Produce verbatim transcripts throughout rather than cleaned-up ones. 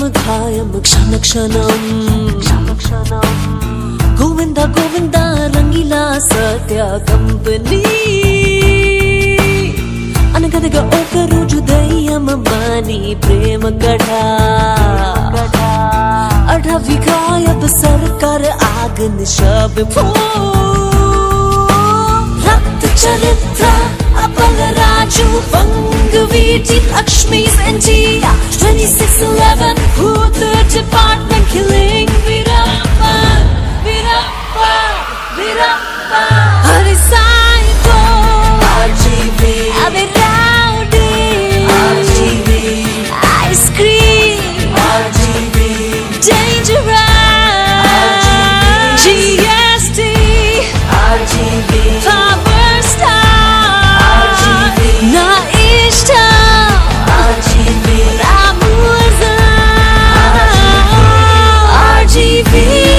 ध्यायामि क्षण क्षणं गोविंदा गोविंदा रंगीला सत्या कंपनी అనగదగా ఒక రోజు దయ్యమని ప్రేమ కథ అడవిగాయబ సర్కార్ ఆగన్ శబ ఫో రక్త చరిత్ర అపల రాజు Vangaveeti Lakshmi సంజియా twenty-six eleven who the department killing virappa virappa virappa hari psycho R G B I've rowdy R G B ice cream R G B dangerous R G B G S T R G B power star R G B na ishta R G B ramuza R G B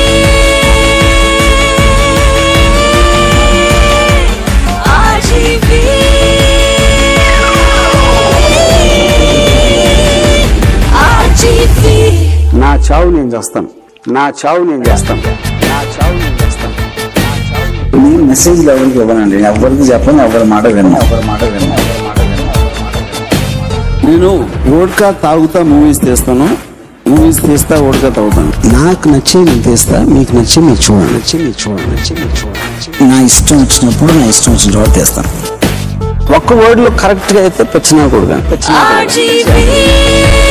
నా చావు నేను చేస్తాను నా చావు నేను చేస్తాను నా చావు నేను చేస్తాను నేను మెసేజ్ ఎవరికి ఇవ్వనండి ఎవరికి చెప్పను ఎవరి మాట విన్నా ఎవరి మాట విన్నా ఎవరి మాట విన్నా నేను వోడ్కా తాగుతా మూవీస్ తీస్తాను మూవీస్ తీస్తా వోడ్కా తాగుతాను నాకు నచ్చి నేను తీస్తా మీకు నచ్చి మీరు చూడండి నచ్చి మీరు చూడండి నచ్చి మీరు చూడండి నా ఇష్టం వచ్చినప్పుడు నా ఇష్టం వచ్చిన తర్వాత తీస్తాను ఒక్క వర్డ్ లో కరెక్ట్ గా అయితే పెచ్చినా కూడా పెచ్చినా